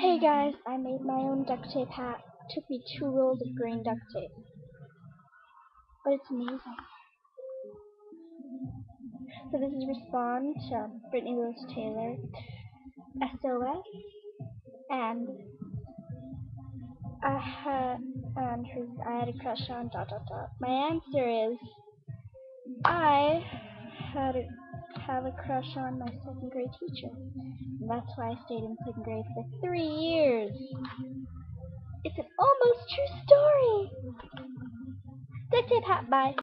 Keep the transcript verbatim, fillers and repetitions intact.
Hey guys, I made my own duct tape hat. Took me two rolls of green duct tape. But it's amazing. So this is Respond to Brittany Lewis Taylor, S O S, and I had and her, I had a crush on dot dot dot. My answer is I had a, have a crush on my second grade teacher. And that's why I stayed in second grade for three years. It's an almost true story. Duct tape hat, bye.